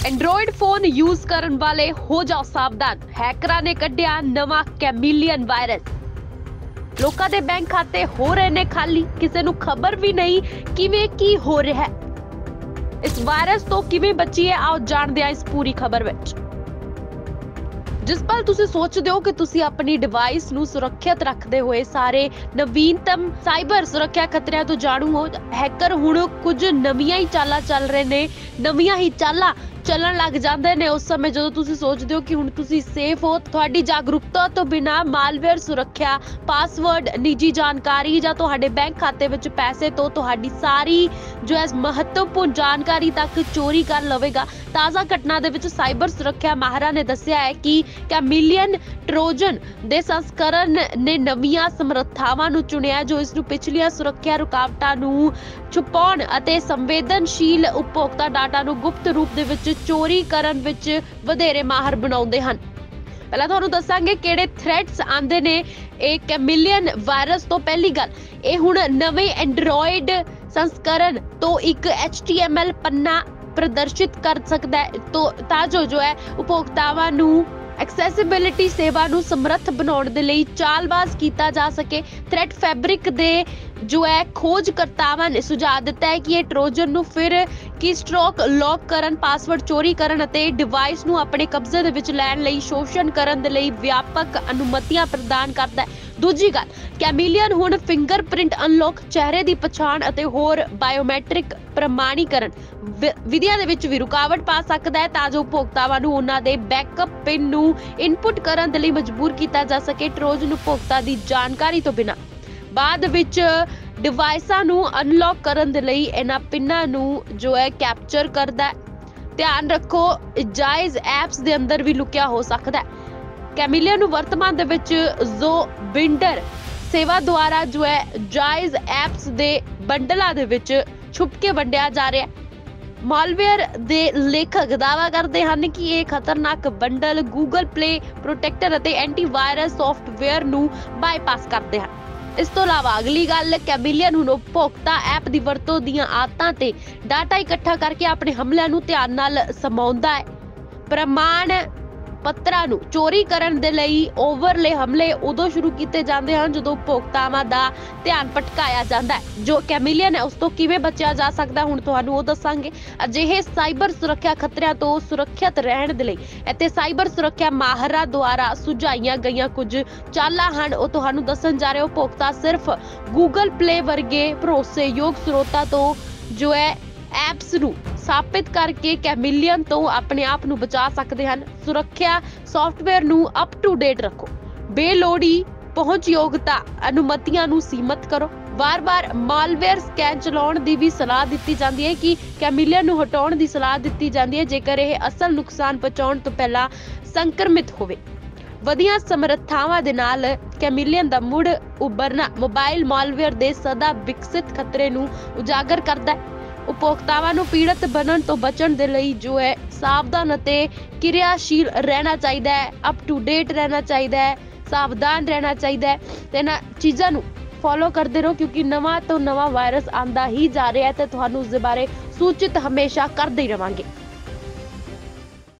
Android phone use करन वाले हो जाओ सावधान। हैकरां ने कढ़िया नवा कैमिलियन वायरस। लोकां दे बैंक खाते हो रहे ने खाली, किसी नूं खबर भी नहीं किवें की हो रहा है। इस वायरस तो किवें बचीए, आओ जानदे हां इस पूरी खबर विच। जिस पल तुसीं सोचदे हो कि तुसीं अपनी डिवाइस नूं सुरक्षित रखदे होए सारे नवीनतम साइबर सुरक्षा खतरिਆਂ ਤੋਂ ਜਾਣੂ हो, हैकर हुण कुछ नवीआं ही चालां चल रहे ने, नवीआं ही चालां ਚੱਲਣ ਲੱਗ ਜਾਂਦੇ ਨੇ ਉਸ ਸਮੇਂ ਜਦੋਂ ਤੁਸੀਂ ਸੋਚਦੇ ਹੋ ਕਿ ਹੁਣ ਤੁਸੀਂ ਸੇਫ ਹੋ। ਤੁਹਾਡੀ ਜਾਗਰੂਕਤਾ ਤੋਂ ਬਿਨਾ ਮਾਲਵੇਅਰ ਸੁਰੱਖਿਆ, ਪਾਸਵਰਡ, ਨਿੱਜੀ ਜਾਣਕਾਰੀ ਜਾਂ ਤੁਹਾਡੇ ਬੈਂਕ ਖਾਤੇ ਵਿੱਚ ਪੈਸੇ ਤੋਂ ਤੁਹਾਡੀ ਸਾਰੀ ਜੋ ਹੈ ਮਹੱਤਵਪੂਰਨ ਜਾਣਕਾਰੀ ਤੱਕ ਚੋਰੀ ਕਰ ਲਵੇਗਾ। ਤਾਜ਼ਾ ਘਟਨਾ ਦੇ ਵਿੱਚ ਸਾਈਬਰ ਸੁਰੱਖਿਆ ਮਾਹਰਾਂ ਨੇ ਦੱਸਿਆ ਹੈ ਕਿ ਕੈਮਿਲੀਅਨ ਟ੍ਰੋਜਨ ਦੇ ਸੰਸਕਰਨ ਨੇ ਨਵੀਆਂ ਸਮਰੱਥਾਵਾਂ ਨੂੰ ਚੁਣਿਆ ਜੋ ਇਸ ਨੂੰ ਪਿਛਲੀਆਂ ਸੁਰੱਖਿਆ ਰੁਕਾਵਟਾਂ ਨੂੰ ਛੁਪਾਉਣ ਅਤੇ ਸੰਵੇਦਨਸ਼ੀਲ ਉਪਭੋਗਤਾ ਡਾਟਾ ਨੂੰ ਗੁਪਤ ਰੂਪ ਦੇ ਵਿੱਚ ਚੋਰੀ ਕਰਨ ਵਿੱਚ ਵਧੇਰੇ ਮਾਹਰ ਬਣਾਉਂਦੇ ਹਨ। ਪਹਿਲਾਂ ਤੁਹਾਨੂੰ ਦੱਸਾਂਗੇ ਕਿਹੜੇ ਥ੍ਰੈਟਸ ਆਉਂਦੇ ਨੇ ਇਹ ਕੈਮਿਲੀਅਨ ਵਾਇਰਸ ਤੋਂ। ਪਹਿਲੀ ਗੱਲ, ਇਹ ਹੁਣ ਨਵੇਂ ਐਂਡਰੋਇਡ ਸੰਸਕਰਨ ਤੋਂ ਇੱਕ HTML ਪੰਨਾ ਪ੍ਰਦਰਸ਼ਿਤ ਕਰ ਸਕਦਾ ਹੈ ਤਾਂ ਜੋ ਹੈ ਉਪਭੋਗਤਾਵਾਂ ਨੂੰ ਐਕਸੈਸਿਬਿਲਿਟੀ ਸੇਵਾ ਨੂੰ ਸਮਰੱਥ ਬਣਾਉਣ ਦੇ ਲਈ ਚਾਲਬਾਜ਼ ਕੀਤਾ ਜਾ ਸਕੇ। ਥ੍ਰੈਟ ਫੈਬਰਿਕ ਦੇ ਜੋ ਹੈ ਖੋਜਕਰਤਾਵਾਂ ਨੇ ਸੁਝਾਅ ਦਿੱਤਾ ਹੈ ਕਿ ਇਹ ਟ੍ਰੋਜਨ ਨੂੰ ਫਿਰ ਕੀਸਟ੍ਰੋਕ ਲੌਕ ਕਰਨ, ਪਾਸਵਰਡ ਚੋਰੀ ਕਰਨ ਅਤੇ ਡਿਵਾਈਸ ਨੂੰ ਆਪਣੇ ਕਬਜ਼ੇ ਦੇ ਵਿੱਚ ਲੈਣ ਲਈ ਸ਼ੋਸ਼ਣ ਕਰਨ ਦੇ ਲਈ ਵਿਆਪਕ ਅਨੁਮਤੀਆਂ ਪ੍ਰਦਾਨ ਕਰਦਾ ਹੈ। ਦੂਜੀ ਗੱਲ, ਕੈਮਿਲੀਅਨ ਹੁਣ ਫਿੰਗਰਪ੍ਰਿੰਟ ਅਨਲੌਕ, ਚਿਹਰੇ ਦੀ ਪਛਾਣ ਅਤੇ ਹੋਰ ਬਾਇਓਮੈਟ੍ਰਿਕ ਪ੍ਰਮਾਣੀਕਰਨ ਵਿਧੀਆਂ ਦੇ ਵਿੱਚ ਵੀ ਰੁਕਾਵਟ ਪਾ ਸਕਦਾ ਹੈ ਤਾਂ ਜੋ ਉਪਭੋਗਤਾਵਾਂ ਨੂੰ ਉਹਨਾਂ ਦੇ ਬੈਕਅਪ ਪਿਨ ਨੂੰ ਇਨਪੁਟ ਕਰਨ ਦੇ ਲਈ ਮਜਬੂਰ ਕੀਤਾ ਜਾ ਸਕੇ। ਟ੍ਰੋਜਨ ਉਪਭੋਗਤਾ ਦੀ ਜਾਣਕਾਰੀ ਤੋਂ ਬਿਨਾਂ ਬਾਅਦ ਵਿੱਚ ਡਿਵਾਈਸਾਂ ਨੂੰ ਅਨਲੌਕ ਕਰਨ ਦੇ ਲਈ ਇਹਨਾਂ ਪਿੰਨਾਂ ਨੂੰ ਜੋ ਹੈ ਕੈਪਚਰ ਕਰਦਾ ਹੈ। ਧਿਆਨ ਰੱਖੋ, ਜਾਇਜ਼ ਐਪਸ ਦੇ ਅੰਦਰ ਵੀ ਲੁਕਿਆ ਹੋ ਸਕਦਾ ਹੈ। ਕੈਮਿਲੀਅਨ ਨੂੰ ਵਰਤਮਾਨ ਦੇ ਵਿੱਚ ਜ਼ੋ ਬਿੰਡਰ ਸੇਵਾ ਦੁਆਰਾ ਜੋ ਹੈ ਜਾਇਜ਼ ਐਪਸ ਦੇ ਬੰਡਲਾਂ ਦੇ ਵਿੱਚ ਛੁਪ ਕੇ ਵੰਡਿਆ ਜਾ ਰਿਹਾ ਹੈ। ਮਾਲਵੇਅਰ ਦੇ ਲੇਖਕ ਦਾਅਵਾ ਕਰਦੇ ਹਨ ਕਿ ਇਹ ਖਤਰਨਾਕ ਬੰਡਲ ਗੂਗਲ ਪਲੇ ਪ੍ਰੋਟੈਕਟਰ ਅਤੇ ਐਂਟੀਵਾਇਰਸ ਸੌਫਟਵੇਅਰ ਨੂੰ ਬਾਈਪਾਸ ਕਰਦੇ ਹਨ। ਇਸ ਤੋਂ ਇਲਾਵਾ ਅਗਲੀ ਗੱਲ, ਕੈਮਿਲੀਅਨ ਹੁਣ ਉਪਭੋਗਤਾ ਐਪ ਦੀ ਵਰਤੋਂ ਦੀਆਂ ਆਦਤਾਂ ਤੇ ਡਾਟਾ ਇਕੱਠਾ ਕਰਕੇ ਆਪਣੇ ਹਮਲਿਆਂ ਨੂੰ ਧਿਆਨ ਨਾਲ ਸਮਾਉਂਦਾ ਹੈ। ਪ੍ਰਮਾਣ ਪੱਤਰਾਂ ਨੂੰ ਚੋਰੀ ਕਰਨ ਦੇ ਲਈ ਓਵਰਲੇ ਹਮਲੇ ਉਦੋਂ ਸ਼ੁਰੂ ਕੀਤੇ ਜਾਂਦੇ ਹਨ ਜਦੋਂ ਉਪਭੋਗਤਾਵਾਂ ਦਾ ਧਿਆਨ ਭਟਕਾਇਆ ਜਾਂਦਾ ਹੈ। ਜੋ ਕੈਮਿਲੀਅਨ ਹੈ ਉਸ ਤੋਂ ਕਿਵੇਂ ਬਚਿਆ ਜਾ ਸਕਦਾ ਹੁਣ ਤੁਹਾਨੂੰ ਉਹ ਦੱਸਾਂਗੇ। ਅਜਿਹੇ ਸਾਈਬਰ ਸੁਰੱਖਿਆ ਖਤਰਿਆਂ ਤੋਂ ਸੁਰੱਖਿਅਤ ਰਹਿਣ ਦੇ ਲਈ ਅਤੇ ਸਾਈਬਰ ਸੁਰੱਖਿਆ ਮਾਹਰਾਂ ਦੁਆਰਾ ਸੁਝਾਈਆਂ ਗਈਆਂ ਕੁਝ ਚਾਲਾਂ ਹਨ, ਉਹ ਤੁਹਾਨੂੰ ਦੱਸਣ ਜਾ ਰਹੇ। ਉਪਭੋਗਤਾ ਸਿਰਫ ਗੂਗਲ ਪਲੇ ਵਰਗੇ ਭਰੋਸੇਯੋਗ ਸਰੋਤਾਂ ਤੋਂ ਜੋ ਹੈ ਐਪਸ ਨੂੰ ਸਾਬਿਤ ਕਰਕੇ ਕੈਮਿਲੀਅਨ ਤੋਂ ਆਪਣੇ ਆਪ ਨੂੰ ਬਚਾ ਸਕਦੇ ਹਨ। ਸੁਰੱਖਿਆ ਸੌਫਟਵੇਅਰ ਨੂੰ ਅਪ ਟੂ ਡੇਟ ਰੱਖੋ। ਬੇਲੋੜੀ ਪਹੁੰਚਯੋਗਤਾ ਅਨੁਮਤੀਆਂ ਨੂੰ ਸੀਮਤ ਕਰੋ। ਵਾਰ-ਵਾਰ ਮਾਲਵੇਅਰ ਸਕੈਨ ਚਲਾਉਣ ਦੀ ਵੀ ਸਲਾਹ ਦਿੱਤੀ ਜਾਂਦੀ ਹੈ ਕਿ ਕੈਮਿਲੀਅਨ ਨੂੰ ਹਟਾਉਣ ਦੀ ਸਲਾਹ ਦਿੱਤੀ ਜਾਂਦੀ ਹੈ ਜੇਕਰ ਇਹ ਅਸਲ ਨੁਕਸਾਨ ਪਹੁੰਚਾਉਣ ਤੋਂ ਪਹਿਲਾਂ ਸੰਕਰਮਿਤ ਹੋਵੇ। ਵਧੀਆਂ ਸਮਰੱਥਾਵਾਂ ਦੇ ਨਾਲ ਕੈਮਿਲੀਅਨ ਦਾ ਮੁੜ ਉਭਰਨਾ ਮੋਬਾਈਲ ਮਾਲਵੇਅਰ ਦੇ ਸਦਾ ਵਿਕਸਿਤ ਖਤਰੇ ਨੂੰ ਉਜਾਗਰ ਕਰਦਾ ਹੈ। ਉਪਭੋਗਤਾਵਾਂ ਨੂੰ ਪੀੜਤ ਬਣਨ ਤੋਂ ਬਚਣ ਦੇ ਲਈ ਜੋ ਹੈ ਸਾਵਧਾਨ ਅਤੇ ਕਿਰਿਆਸ਼ੀਲ ਰਹਿਣਾ ਚਾਹੀਦਾ ਹੈ, ਅਪ ਟੂ ਡੇਟ ਰਹਿਣਾ ਚਾਹੀਦਾ ਹੈ, ਸਾਵਧਾਨ ਰਹਿਣਾ ਚਾਹੀਦਾ ਹੈ ਤੇ ਇਹਨਾਂ ਚੀਜ਼ਾਂ ਨੂੰ ਫੋਲੋ ਕਰਦੇ ਰਹੋ ਕਿਉਂਕਿ ਨਵਾਂ ਤੋਂ ਨਵਾਂ ਵਾਇਰਸ ਆਂਦਾ ਹੀ ਜਾ ਰਿਹਾ ਹੈ ਤੇ ਤੁਹਾਨੂੰ ਉਸ ਦੇ ਬਾਰੇ ਸੂਚਿਤ ਹਮੇਸ਼ਾ ਕਰਦੇ ਹੀ ਰਵਾਂਗੇ।